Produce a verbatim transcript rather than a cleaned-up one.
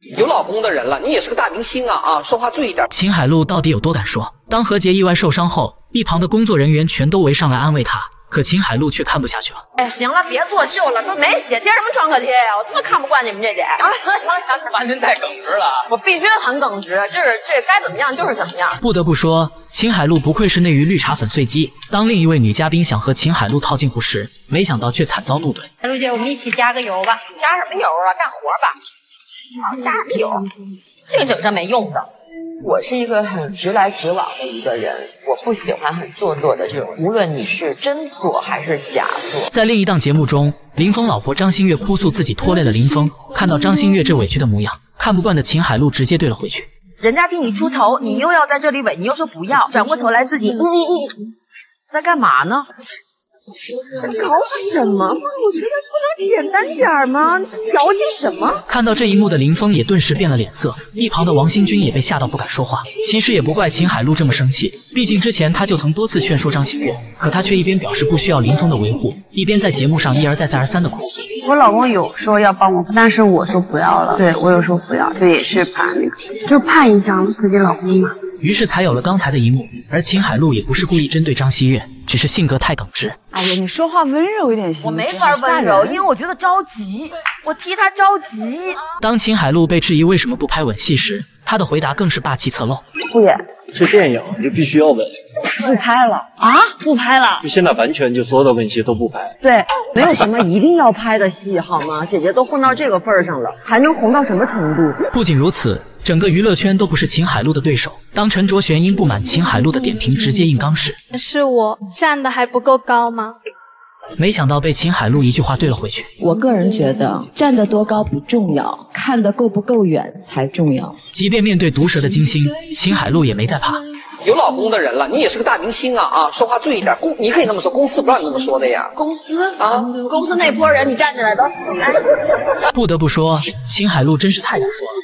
有老公的人了，你也是个大明星啊啊，说话注意点。 秦海璐到底有多敢说？当何洁意外受伤后，一旁的工作人员全都围上来安慰她，可秦海璐却看不下去了。 哎，行了，别作秀了，都没写，贴什么创可贴呀？我真的看不惯你们这点。行了行了行了行了， 妈，您太耿直了。 我必须很耿直，这是这该怎么样就是怎么样。 不得不说，秦海璐不愧是内娱绿茶粉碎机。当另一位女嘉宾想和秦海璐套近乎时，没想到却惨遭怒怼。 海璐姐，我们一起加个油吧。加什么油啊？干活吧。加什么油？这个整这没用的。我是一个很直来直往的一个人，我不喜欢很做作的这种，无论你是真做还是假做。 在另一档节目中，林峰老婆张馨月哭诉自己拖累了林峰，看到张馨月这委屈的模样，看不惯的秦海璐直接对了回去。 人家替你出头，你又要在这里委，你又说不要，转过头来自己嗯嗯嗯，在干嘛呢？在搞什么？我觉得不能简单点吗？这矫情什么？ 看到这一幕的林峰也顿时变了脸色，一旁的王新军也被吓到不敢说话。其实也不怪秦海璐这么生气，毕竟之前他就曾多次劝说张馨月，可他却一边表示不需要林峰的维护，一边在节目上一而再再而三的哭诉。 我老公有说要帮我，但是我说不要了。对，我有说不要，这也是怕那个，就怕影响自己老公嘛。 于是才有了刚才的一幕，而秦海璐也不是故意针对张馨月，只是性格太耿直。 哎呀，你说话温柔一点行吗？ 我没法温柔，因为我觉得着急，我替他着急。 当秦海璐被质疑为什么不拍吻戏时，她的回答更是霸气侧漏。 不演， 是电影就必须要吻， 不拍了啊！不拍了， 就现在完全就所有的吻戏都不拍。 对，没有什么一定要拍的戏好吗？姐姐都混到这个份儿上了，还能红到什么程度？ 不仅如此，整个娱乐圈都不是秦海璐的对手。当陈卓璇因不满秦海璐的点评直接硬刚时， 是我站的还不够高吗？ 没想到被秦海璐一句话对了回去。 我个人觉得站得多高不重要，看得够不够远才重要。 即便面对毒舌的金星，秦海璐也没在怕。 有老公的人了，你也是个大明星啊啊，说话注意点。公你可以那么说，公司不让你那么说的呀。 公司啊，公司那波人，你站起来都。 不得不说，秦海璐真是太敢说了。